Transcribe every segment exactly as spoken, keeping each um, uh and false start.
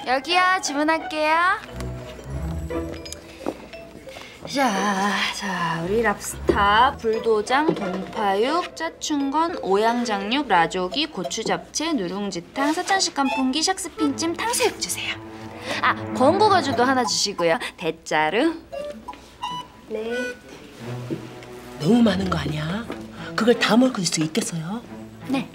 여기요. 주문할게요. 자, 자, 우리 랍스타, 불도장, 동파육, 짜충건, 오양장육, 라조기, 고추잡채, 누룽지탕, 사천식 깐풍기, 샥스핀찜, 탕수육 주세요. 아, 권고가주도 하나 주시고요. 대짜루. 네. 너무 많은 거 아니야? 그걸 다 먹을 수 있겠어요? 네.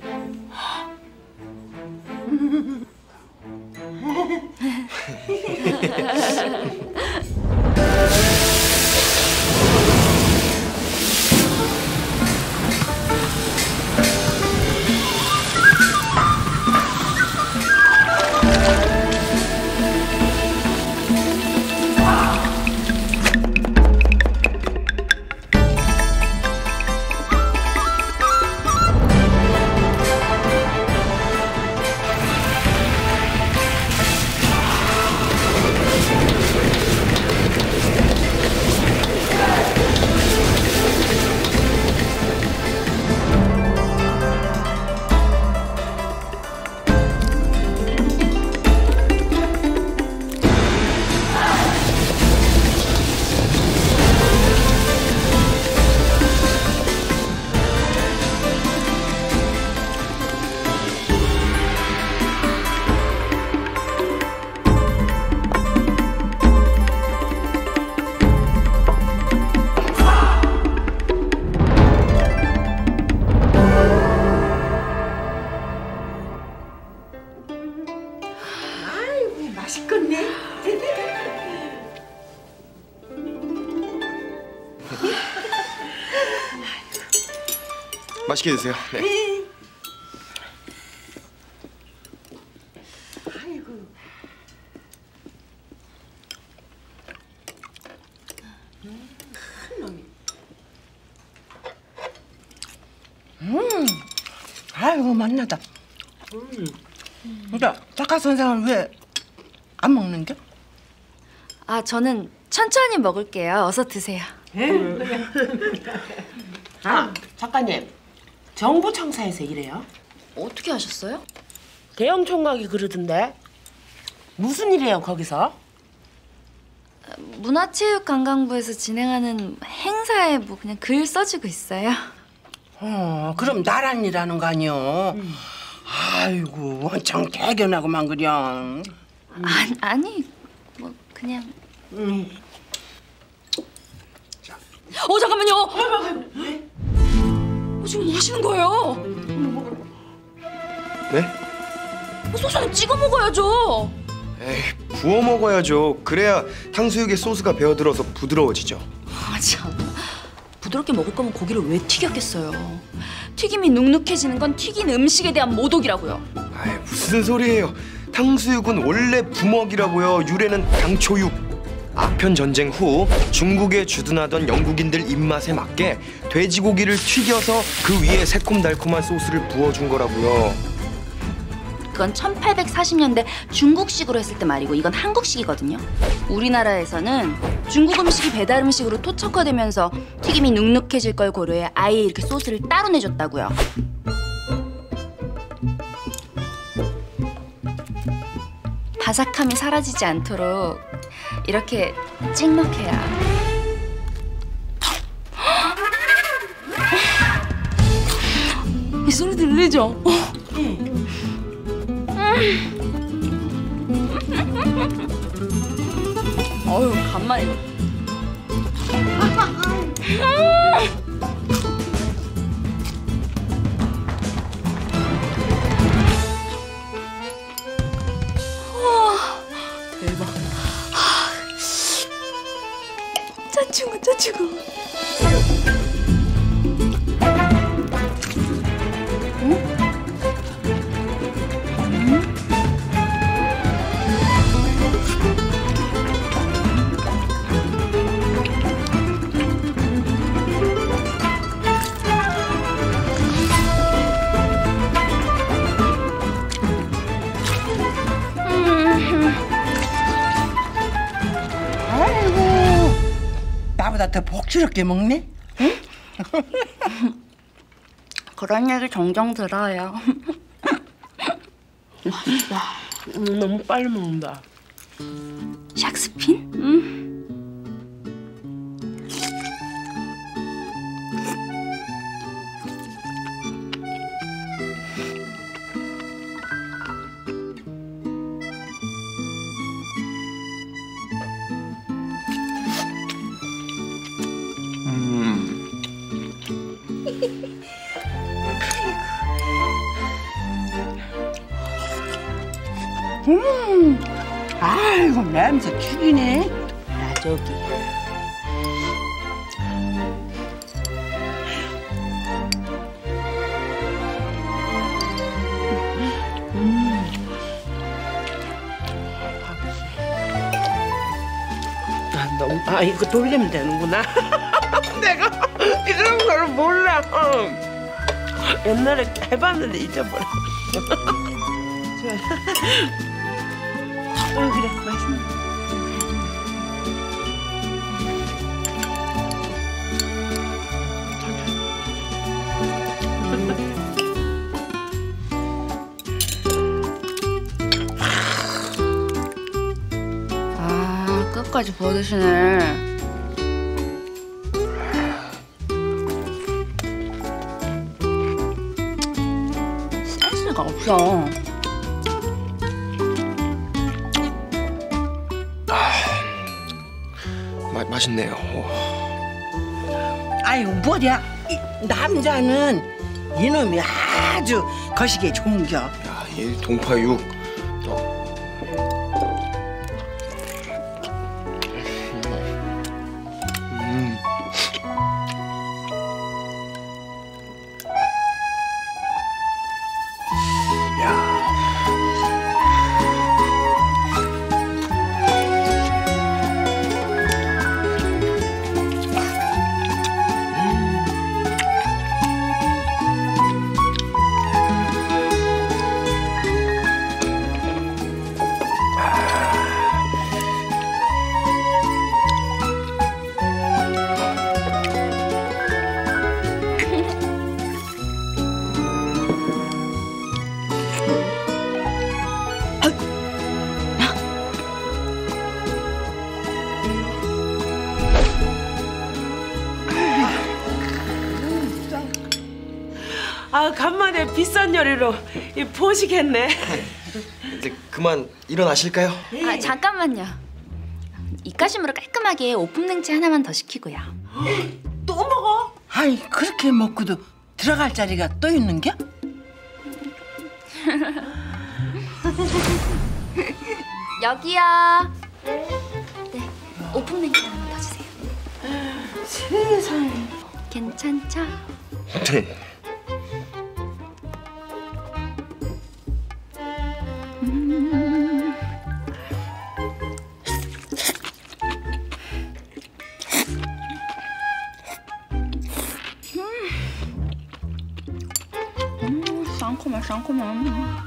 맛있겠네. 맛있게 드세요. 네. 아이고. 큰 놈이. 음. 아이고 맛나다. 음. 근데 작가 선생은 왜 안 먹는 게? 아, 저는 천천히 먹을게요. 어서 드세요. 아, 작가님. 정부 청사에서 일해요? 어떻게 하셨어요? 대형 총각이 그러던데. 무슨 일이에요, 거기서? 문화체육관광부에서 진행하는 행사에 뭐 그냥 글 써주고 있어요. 어, 그럼 나란 일하는 거 아니요? 음. 아이고, 원청 대견하고만 그냥. 음. 아니, 아니, 뭐 그냥. 음. 어, 잠깐만요. 네? 어, 지금 뭐 하시는 거예요? 네? 어, 소스는 찍어 먹어야죠. 에이, 부어 먹어야죠. 그래야 탕수육에 소스가 배어들어서 부드러워지죠. 아, 참. 부드럽게 먹을 거면 고기를 왜 튀겼겠어요. 튀김이 눅눅해지는 건 튀긴 음식에 대한 모독이라고요. 아이, 무슨 소리예요. 탕수육은 원래 부먹이라고요. 유래는 당초육. 아편 전쟁 후 중국에 주둔하던 영국인들 입맛에 맞게 돼지고기를 튀겨서 그 위에 새콤달콤한 소스를 부어준 거라고요. 그건 천팔백사십 년대 중국식으로 했을 때 말이고 이건 한국식이거든요. 우리나라에서는 중국 음식이 배달 음식으로 토착화되면서 튀김이 눅눅해질 걸 고려해 아예 이렇게 소스를 따로 내줬다고요. 바삭함이 사라지지 않도록 이렇게 찍먹해야. 이 소리 들리죠? 응. 어휴, 간만에. 대박. 짜증어, 짜증어. 나보다 더 복스럽게 먹네? 응? 그런 얘기 종종 들어요. 맛있다. 음, 너무 빨리 먹는다. 샥스핀? 음. 음, 아이고 냄새 죽이네. 나 저기. 음. 아, 너무, 아 이거 돌리면 되는구나. 내가 이런 걸 몰라. 옛날에 해봤는데 잊어버려. 어 그래 맛있네. 아, 끝까지 부어 드시네. 센스가 없어. 마, 맛있네요. 아유 뭐야? 이 남자는 이놈이 아주 거시기에 좋은겨. 야, 이 동파육. 어. 음. 야. 아 간만에 비싼 요리로 이 포식했네. 이제 그만 일어나실까요? 아, 잠깐만요. 입가심으로 깔끔하게 오픈 냉채 하나만 더 시키고요. 또 먹어? 아이 그렇게 먹고도 들어갈 자리가 또 있는겨? 여기요. 네, 오픈 냉채 하나만 더 주세요. 세상에. 괜찮죠? 네. 쌍코만 쌍코만.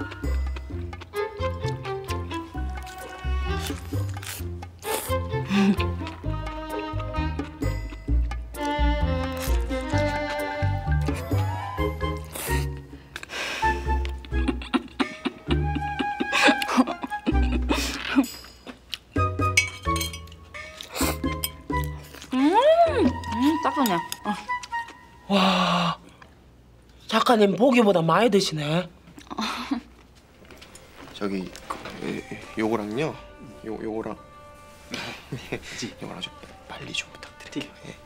음, 따뜻해. 어. 와 작가님 보기보다 많이 드시네. 저기 그, 에, 요거랑요. 요 요거랑 요거랑 좀 빨리 좀 부탁드릴게요. 예.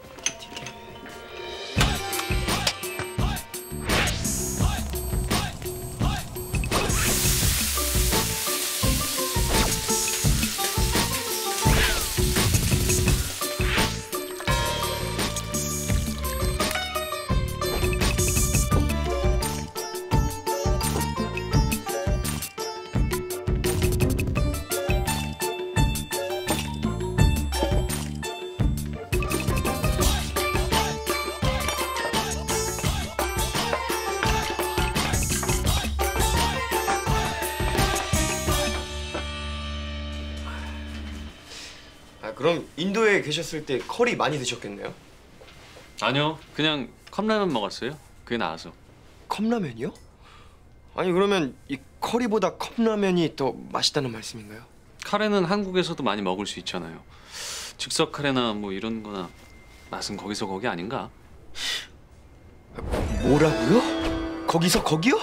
아, 그럼 인도에 계셨을 때 커리 많이 드셨겠네요? 아니요, 그냥 컵라면 먹었어요. 그게 나아서. 컵라면이요? 아니 그러면 이 커리보다 컵라면이 더 맛있다는 말씀인가요? 카레는 한국에서도 많이 먹을 수 있잖아요. 즉석 카레나 뭐 이런 거나 맛은 거기서 거기 아닌가? 뭐라고요? 거기서 거기요?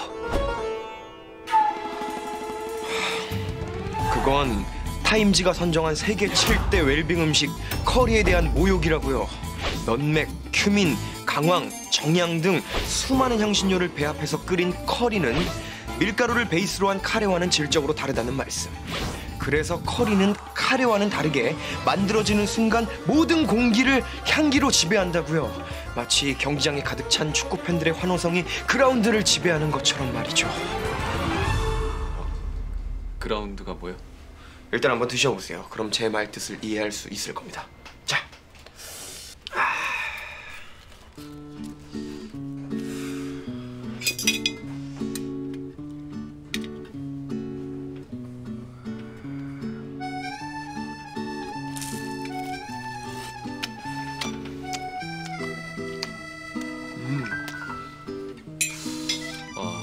그건 타임지가 선정한 세계 칠 대 웰빙 음식 커리에 대한 모욕이라고요. 연맥, 큐민, 강황, 정향 등 수많은 향신료를 배합해서 끓인 커리는 밀가루를 베이스로 한 카레와는 질적으로 다르다는 말씀. 그래서 커리는 카레와는 다르게 만들어지는 순간 모든 공기를 향기로 지배한다고요. 마치 경기장에 가득 찬 축구 팬들의 환호성이 그라운드를 지배하는 것처럼 말이죠. 그라운드가 뭐야? 일단 한번 드셔보세요. 그럼 제 말 뜻을 이해할 수 있을 겁니다. 자. 아,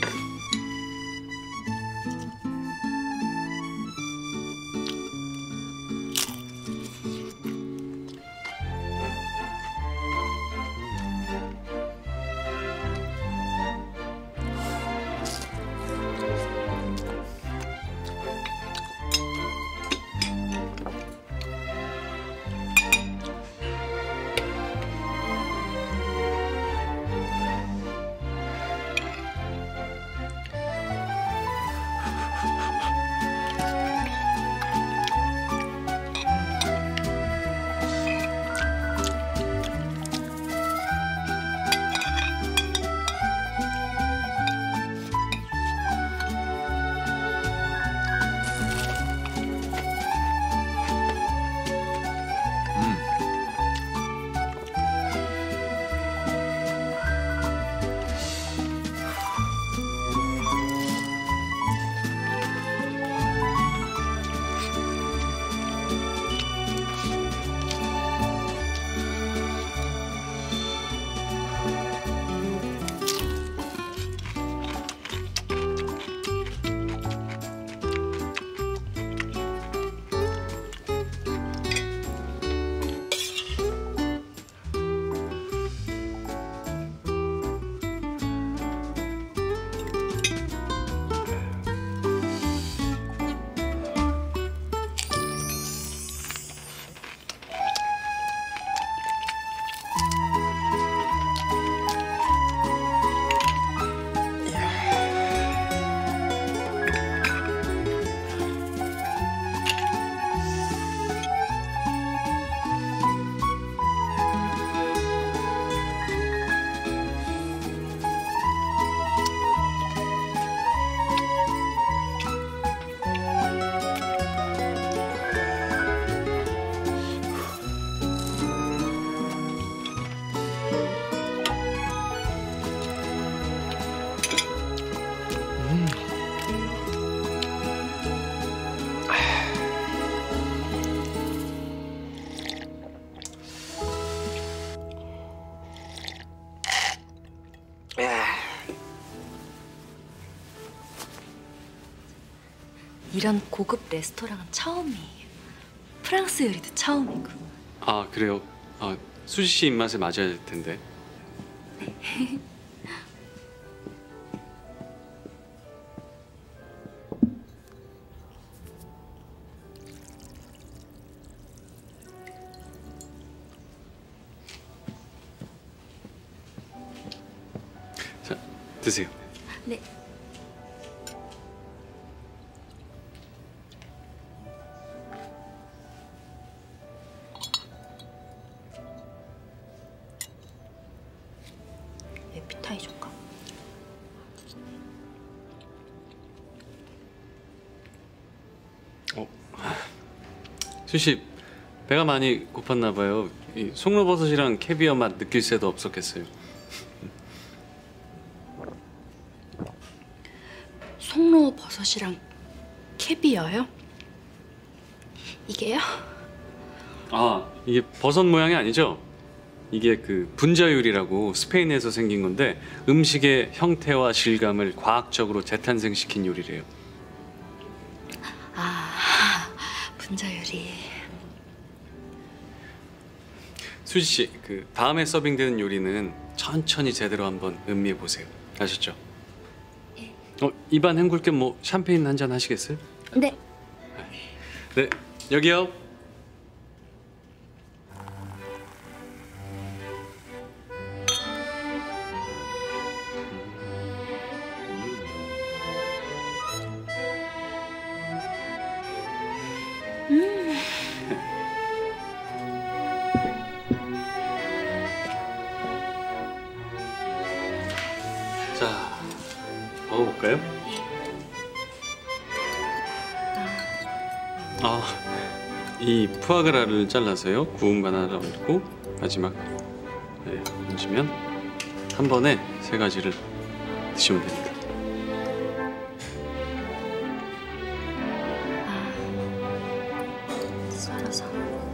이런 고급 레스토랑은 처음이에요. 프랑스 요리도 처음이고. 아 그래요? 아 수지 씨 입맛에 맞아야 될 텐데. 자 드세요. 네. 에피타이저인가? 어, 수지 씨 배가 많이 고팠나 봐요. 이 송로버섯이랑 캐비어 맛 느낄 새도 없었겠어요. 송로 버섯이랑 캐비어요? 이게요? 아 이게 버섯 모양이 아니죠? 이게 그 분자율이라고 스페인에서 생긴 건데 음식의 형태와 질감을 과학적으로 재탄생시킨 요리래요. 아, 분자요리. 수지 씨, 그 다음에 서빙되는 요리는 천천히 제대로 한번 음미해 보세요. 아셨죠? 어, 입안 헹굴 겸 뭐 샴페인 한 잔 하시겠어요? 네. 네, 여기요. 자, 먹어볼까요? 아, 이 푸아그라를 잘라서요. 구운 바나나 얹고 마지막 네, 얹으면 한 번에 세 가지를 드시면 됩니다. 썰어서.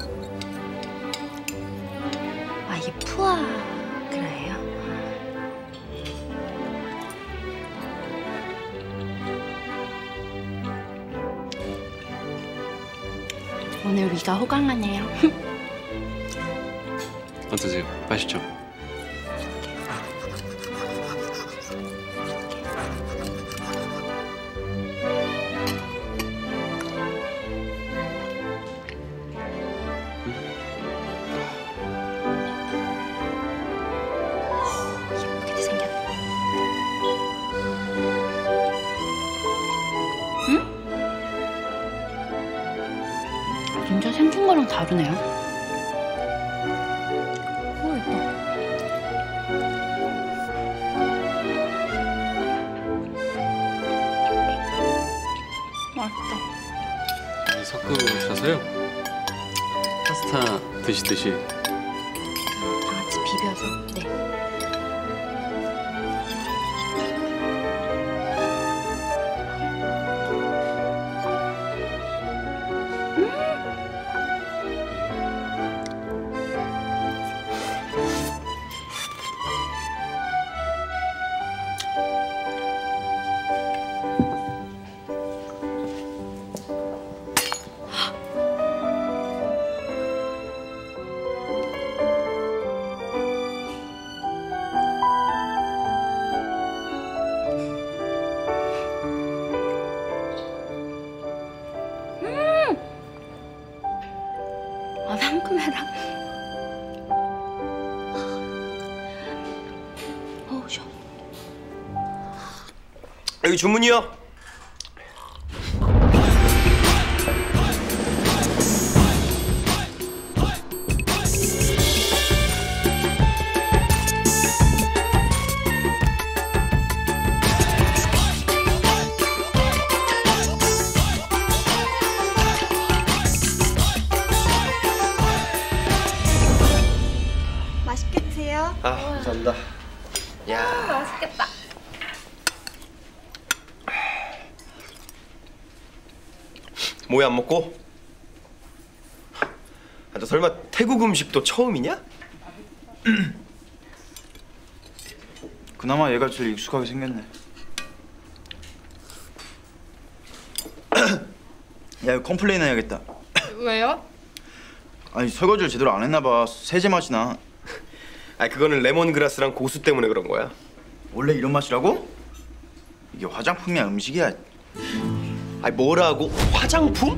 아, 이게 푸아그라예요? 오늘 위가 호강하네요. 어떠세요? 맛있죠? 예쁘게 생겼네. 응? 진짜 생긴 거랑 다르네요. 오, 예뻐. 맛있다. 이 섞으셔서요. 파스타 드시듯이 다 같이 비벼서. 네. 아, 상큼해라. 어우, 시원. 여기 주문이요. 맛있게 드세요. 아, 감사합니다. 야, 맛있겠다. 뭐야 안 먹고? 아, 너 설마 태국 음식도 처음이냐? 그나마 얘가 제일 익숙하게 생겼네. 야, 이거 컴플레인 해야겠다. 왜요? 아니, 설거지를 제대로 안 했나 봐. 세제 맛이 나. 아, 그거는 레몬그라스랑 고수 때문에 그런 거야. 원래 이런 맛이라고? 이게 화장품이야, 음식이야? 아니 뭐라고? 화장품?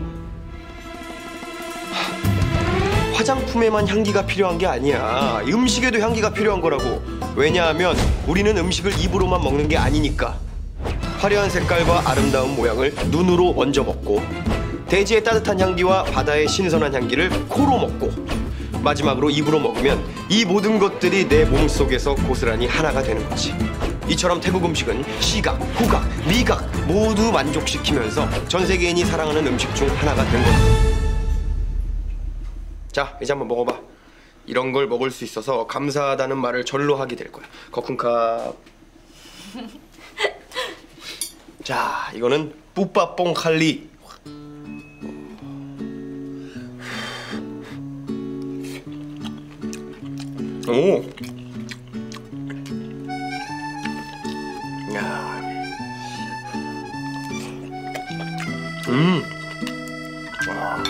하, 화장품에만 향기가 필요한 게 아니야. 이 음식에도 향기가 필요한 거라고. 왜냐하면 우리는 음식을 입으로만 먹는 게 아니니까. 화려한 색깔과 아름다운 모양을 눈으로 먼저 먹고, 대지의 따뜻한 향기와 바다의 신선한 향기를 코로 먹고, 마지막으로 입으로 먹으면 이 모든 것들이 내 몸속에서 고스란히 하나가 되는 거지. 이처럼 태국 음식은 시각, 후각, 미각 모두 만족시키면서 전 세계인이 사랑하는 음식 중 하나가 된 거야. 자, 이제 한번 먹어봐. 이런 걸 먹을 수 있어서 감사하다는 말을 절로 하게 될 거야. 거쿤캅. 자, 이거는 뿌빠뽕 칼리. 오. 야. 음. 와.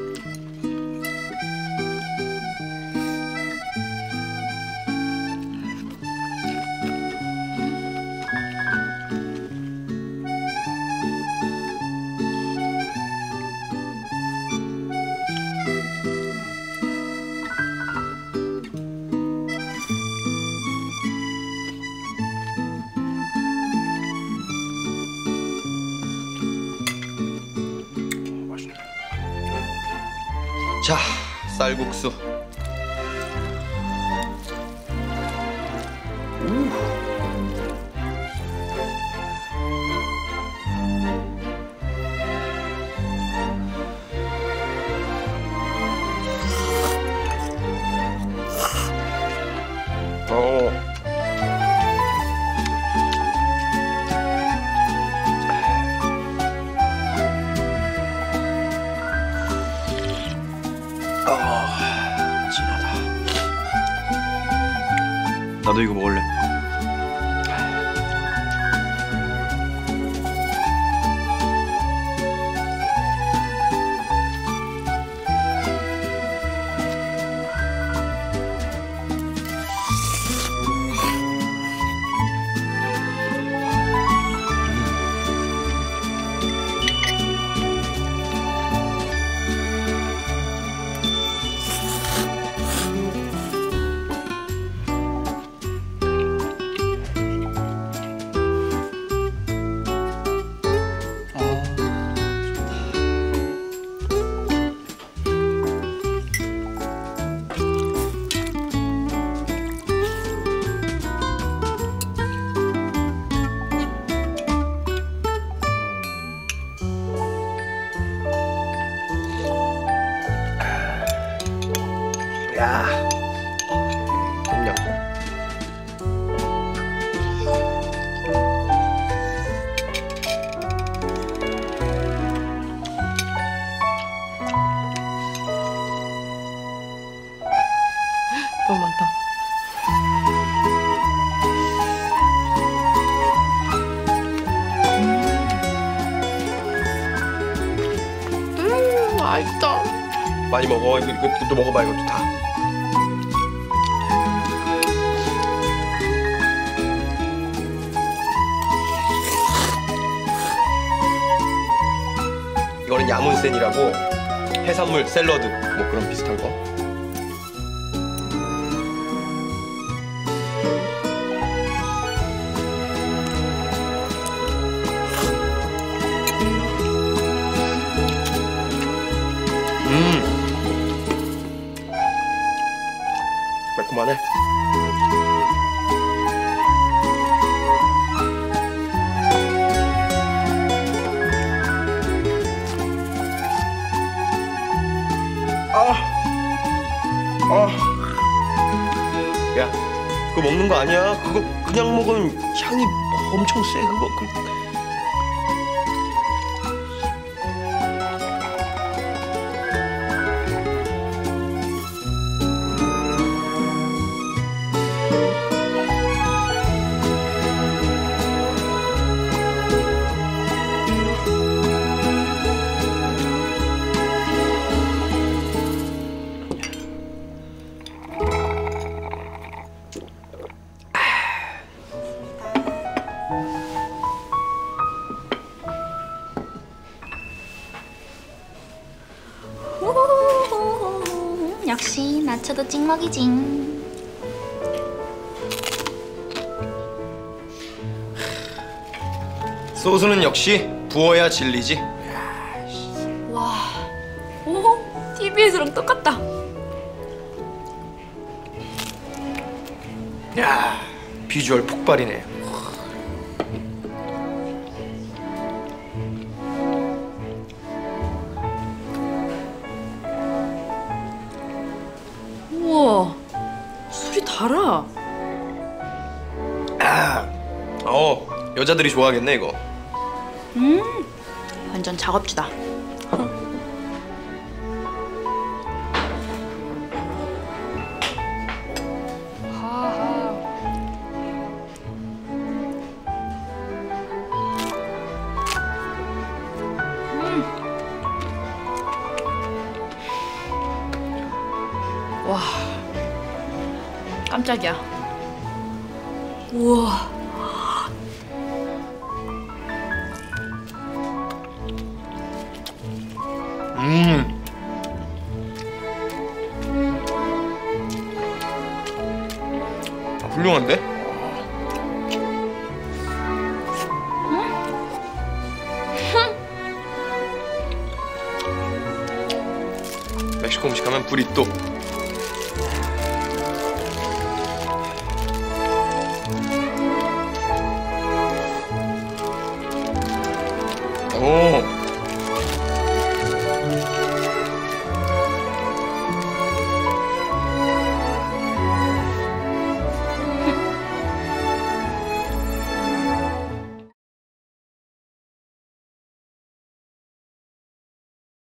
자, 쌀국수. 오. 아, 진하다. 나도 이거 먹을래. 야, 그냥. 너무 많다. 음, 맛있다. 많이 먹어. 이거 이것도 먹어봐. 이것도 다. 이거는 야문센이라고 해산물 샐러드 뭐 그런 비슷한 거. 음. 매콤하네. 아, 아, 야, 그거 먹는 거 아니야? 그거 그냥 먹으면 향이 엄청 세. 그거. 그... 우후후후후. 역시 나초도 찍먹이지. 소스는 역시 부어야 진리지. 와, 오, 티비에서랑 똑같다. 야, 비주얼 폭발이네. 우와, 술이 달아. 아, 어, 여자들이 좋아하겠네 이거. 음, 완전 작업주다. 와, 깜짝이야. 우와. 음. 아, 훌륭한데? 멕시코 음식 하면 브리또. 오.